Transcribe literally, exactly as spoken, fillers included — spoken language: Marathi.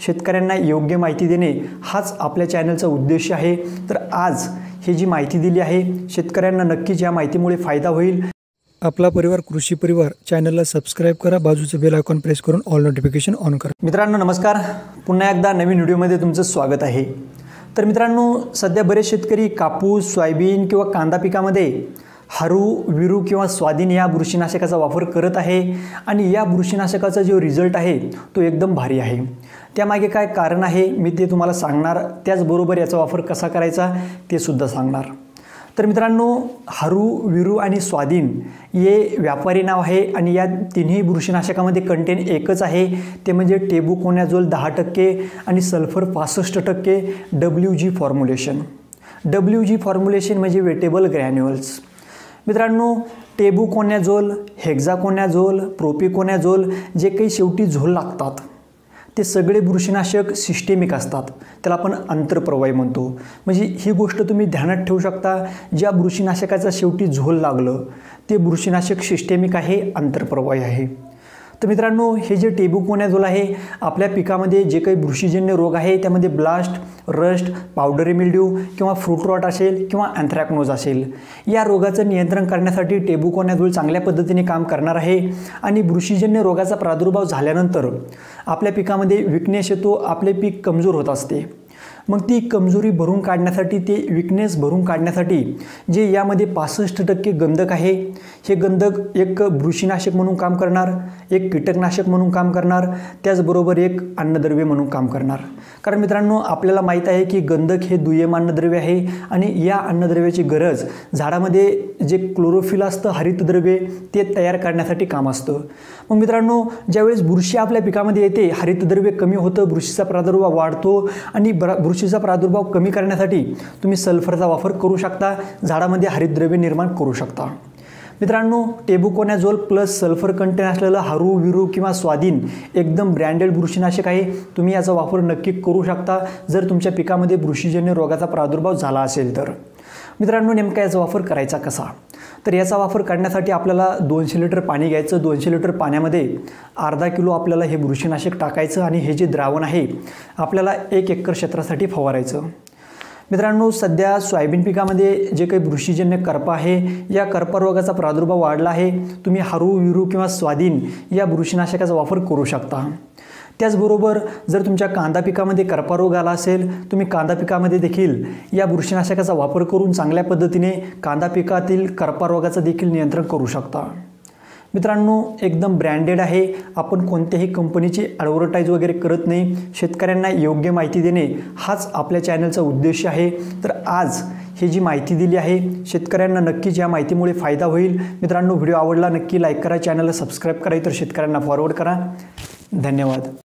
शेतकऱ्यांना योग्य माहिती देणे हाच आपल्या चॅनलचा उद्देश आहे। तर आज ही जी माहिती दिली आहे शेतकऱ्यांना नक्कीच या माहितीमुळे फायदा होईल। आपला परिवार कृषी परिवार चॅनलला सबस्क्राइब करा, बाजूचे बेल आयकॉन प्रेस करून ऑल नोटिफिकेशन ऑन करा। मित्रांनो नमस्कार, पुन्हा एकदा नवीन व्हिडिओमध्ये तुमचं स्वागत आहे। तर मित्रांनो सध्या बरेच शेतकरी कापूस, सोयाबीन किंवा कांदा पिकामध्ये हारू, विरू किंवा स्वाधीन या बुरशीनाशकाचा वापर करत आहे आणि या बुरशीनाशकाचा जो रिझल्ट आहे तो एकदम भारी आहे। त्यामागे काय कारण आहे मी ते तुम्हाला सांगणार, त्याचबरोबर याचा वापर कसा करायचा ते सुद्धा सांगणार। तर मित्रांनो हारू, विरू आणि स्वाधीन हे व्यापारी नाव आहे आणि या तिन्ही बुरशीनाशकामध्ये कंटेंट एकच आहे, ते म्हणजे टेबुकोनॅझोल दहा टक्के आणि सल्फर पासष्ट टक्के W G formulation. W G formulation म्हणजे वेटेबल ग्रॅन्युअल्स। मित्रांनो टेबुकोनॅझोल, हेक्साकोनॅझोल, प्रोपिकोनॅझोल जे काही शेवटी झोल लागतात ते सगळे बुरशीनाशक सिस्टेमिक असतात, त्याला आपण आंतरप्रवाही म्हणतो। म्हणजे ही गोष्ट तुम्ही ध्यानात ठेवू शकता, ज्या बुरशीनाशकाचा शेवटी झोल लागलं ते बुरशीनाशक सिस्टेमिक आहे, आंतरप्रवाही आहे। तर मित्रांनो हे जे टेबुकोनॅझोल आहे आपल्या पिकामध्ये जे काही बुरशीजन्य रोग आहे त्यामध्ये ब्लास्ट, रस्ट, पावडरी मिल्ड्यू किंवा फ्रूट रॉट असेल किंवा अँथ्रॅकनोज असेल, या रोगाचं नियंत्रण करण्यासाठी टेबुकोनॅझोल चांगल्या पद्धतीने काम करणार आहे। आणि बुरशीजन्य रोगाचा प्रादुर्भाव झाल्यानंतर आपल्या पिकामध्ये विकनेस येतो, आपले पीक कमजोर होत असते। मग ती कमजोरी भरून काढण्यासाठी, ते विकनेस भरून काढण्यासाठी जे यामध्ये पासष्ट टक्के गंधक आहे, हे गंधक एक बुरशीनाशक म्हणून काम करणार, एक कीटकनाशक म्हणून काम करणार, त्याचबरोबर एक अन्नद्रव्य म्हणून काम करणार। कारण मित्रांनो आपल्याला माहीत आहे की गंधक हे दुय्यम अन्नद्रव्य आहे आणि या अन्नद्रव्याची गरज झाडामध्ये जे क्लोरोफिल असतं, हरितद्रव्य, ते तयार करण्यासाठी काम असतं। मग मित्रांनो ज्यावेळेस बुरशी आपल्या पिकामध्ये येते, हरितद्रव्य कमी होतं, बुरशीचा प्रादुर्भाव वाढतो आणि बुरशीचा प्रादुर्भाव कमी करण्यासाठी तुम्ही सल्फरचा वापर करू शकता, झाडामध्ये हरितद्रव्य निर्माण करू शकता। मित्रांनो टेबुकोनॅझोल प्लस सल्फर कंटेंट असलेलं हारू, विरू किंवा स्वाधीन एकदम ब्रँडेड बुरशीनाशक आहे, तुम्ही याचा वापर नक्की करू शकता जर तुमच्या पिकामध्ये बुरशीजन्य रोगाचा प्रादुर्भाव झाला असेल तर। मित्रांनो नेमका याचा वापर करायचा कसा, तर याचा वापर करण्यासाठी आपल्याला दोनशे लिटर पाणी घ्यायचं, दोनशे लिटर पाण्यामध्ये अर्धा किलो आपल्याला हे बुरशीनाशक टाकायचं आणि हे जे द्रावण आहे आपल्याला एक एकर क्षेत्रासाठी फवारायचं। मित्रांनो सध्या सोयाबीन पिकामध्ये जे काही बुरशीजन्य करपा आहे, या करपा रोगाचा प्रादुर्भाव वाढला आहे, तुम्ही हारू, विरू किंवा स्वाधीन या बुरशीनाशकाचा वापर करू शकता। त्याचबरोबर जर तुमच्या कांदा पिकामध्ये करपा रोग आला असेल, तुम्ही कांदा पिकामध्ये देखील या बुरशीनाशकाचा वापर करून चांगल्या पद्धतीने कांदा पिकातील करपा रोगाचं देखील नियंत्रण करू शकता। मित्रांनो एकदम ब्रँडेड आहे, आपण कोणत्याही कंपनीची ॲडव्हर्टाईज वगैरे करत नाही, शेतकऱ्यांना योग्य माहिती देणे हाच आपल्या चॅनलचा उद्देश आहे। तर आज ही जी माहिती दिली आहे शेतकऱ्यांना नक्कीच या माहितीमुळे फायदा होईल। मित्रांनो व्हिडिओ आवडला नक्की लाईक करा, चॅनलला सबस्क्राईब करा, इतर शेतकऱ्यांना फॉरवर्ड करा। धन्यवाद।